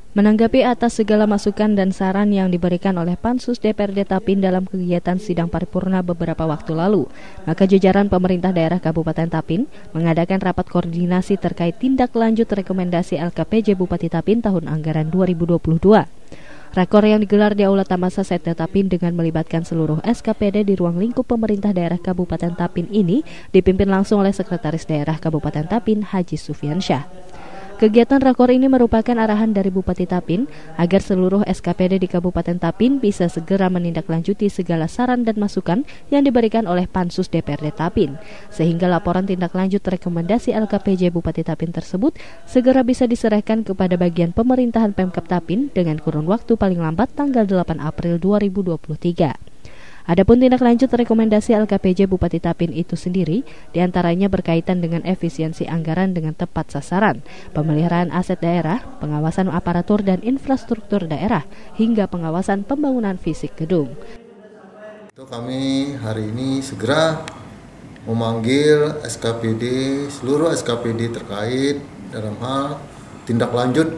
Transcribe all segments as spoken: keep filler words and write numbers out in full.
Menanggapi atas segala masukan dan saran yang diberikan oleh Pansus D P R D Tapin dalam kegiatan sidang paripurna beberapa waktu lalu, maka jajaran pemerintah daerah Kabupaten Tapin mengadakan rapat koordinasi terkait tindak lanjut rekomendasi L K P J Bupati Tapin tahun anggaran dua ribu dua puluh dua. Rakor yang digelar di Aula Tamasa Setda Tapin dengan melibatkan seluruh S K P D di ruang lingkup pemerintah daerah Kabupaten Tapin ini dipimpin langsung oleh Sekretaris Daerah Kabupaten Tapin Haji Sufiansyah. Kegiatan rakor ini merupakan arahan dari Bupati Tapin agar seluruh S K P D di Kabupaten Tapin bisa segera menindaklanjuti segala saran dan masukan yang diberikan oleh Pansus D P R D Tapin, sehingga laporan tindak lanjut rekomendasi L K P J Bupati Tapin tersebut segera bisa diserahkan kepada bagian pemerintahan Pemkab Tapin dengan kurun waktu paling lambat tanggal delapan April dua ribu dua puluh tiga. Adapun tindak lanjut rekomendasi L K P J Bupati Tapin itu sendiri diantaranya berkaitan dengan efisiensi anggaran dengan tepat sasaran, pemeliharaan aset daerah, pengawasan aparatur dan infrastruktur daerah, hingga pengawasan pembangunan fisik gedung. Kami hari ini segera memanggil S K P D, seluruh S K P D terkait dalam hal tindak lanjut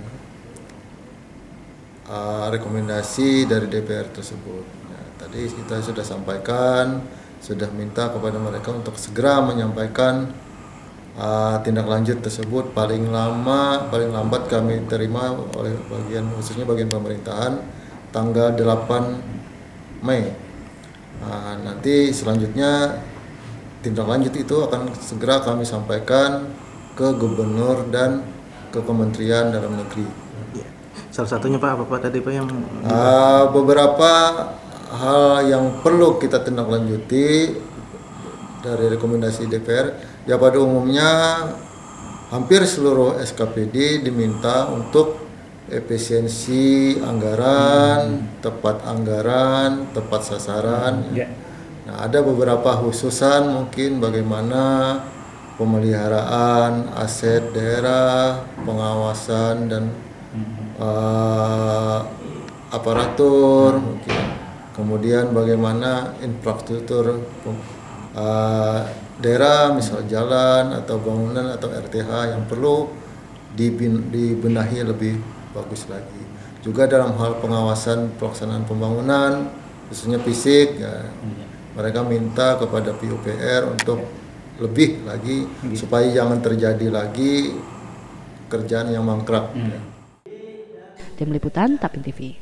uh, rekomendasi dari D P R tersebut. Tadi kita sudah sampaikan, sudah minta kepada mereka untuk segera menyampaikan uh, tindak lanjut tersebut paling lama, paling lambat kami terima oleh bagian khususnya bagian pemerintahan tanggal delapan Mei. Uh, nanti selanjutnya tindak lanjut itu akan segera kami sampaikan ke Gubernur dan ke Kementerian Dalam Negeri. Salah satunya Pak, apa Pak tadi Pak yang uh, beberapa hal yang perlu kita tindak lanjuti dari rekomendasi D P R, ya pada umumnya hampir seluruh S K P D diminta untuk efisiensi anggaran, hmm. tepat anggaran, tepat sasaran. Yeah. Nah, ada beberapa khususan mungkin bagaimana pemeliharaan aset daerah, pengawasan dan hmm. uh, aparatur hmm. mungkin. Kemudian bagaimana infrastruktur uh, daerah, misal jalan atau bangunan atau R T H yang perlu dibenahi lebih bagus lagi. Juga dalam hal pengawasan pelaksanaan pembangunan, khususnya fisik, ya, mereka minta kepada P U P R untuk lebih lagi supaya jangan terjadi lagi kerjaan yang mangkrak. Tim Liputan Tapin T V.